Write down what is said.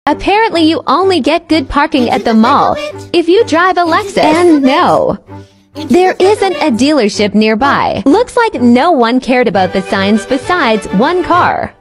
Apparently you only get good parking at the mall if you drive a Lexus. And no, there isn't a dealership nearby. Looks like no one cared about the signs besides one car.